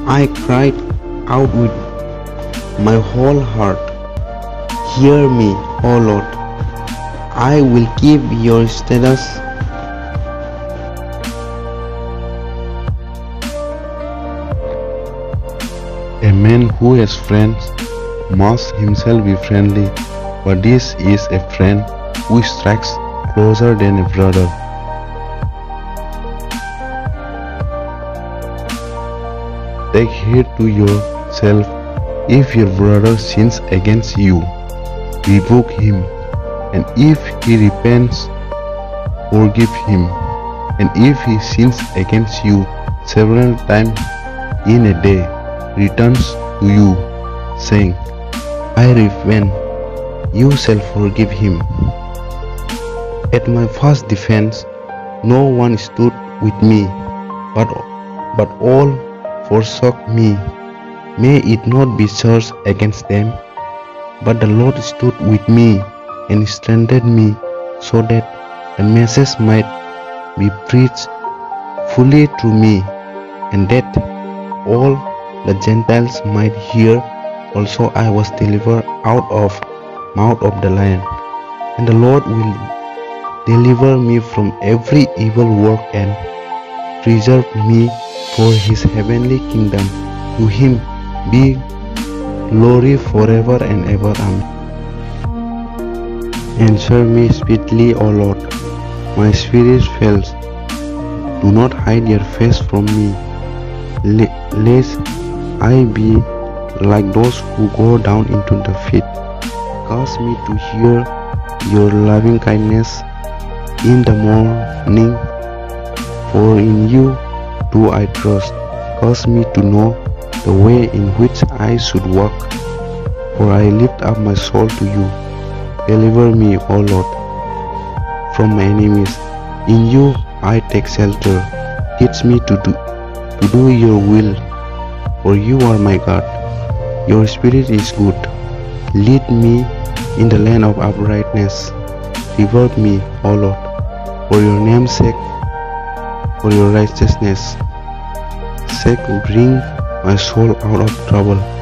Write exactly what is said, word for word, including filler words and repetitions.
I cried out with my whole heart. Hear me, O Lord. I will keep your statutes. A man who has friends must himself be friendly, but this is a friend who strikes closer than a brother. Take heed to yourself. If your brother sins against you, rebuke him, and if he repents, forgive him. And if he sins against you several times in a day, returns to you, saying, I repent, you shall forgive him. At my first defense, no one stood with me, but, but all forsook me. May it not be charged against them, but the Lord stood with me and strengthened me, so that the message might be preached fully to me, and that all the Gentiles might hear. Also I was delivered out of mouth of the lion, and the Lord will deliver me from every evil work and preserve me for his heavenly kingdom. To him be glory forever and ever. Amen. Answer me speedily, O Lord. My spirit fails. Do not hide your face from me, lest I be like those who go down into the pit. Cause me to hear your loving kindness in the morning, for in you do I trust. Cause me to know the way in which I should walk, for I lift up my soul to you. Deliver me, O Lord, from my enemies. In you I take shelter. Teach me to do, to do your will, for you are my God. Your spirit is good. Lead me in the land of uprightness. Reward me, O Lord, for your name's sake, for your righteousness' sake. Bring my soul out of trouble.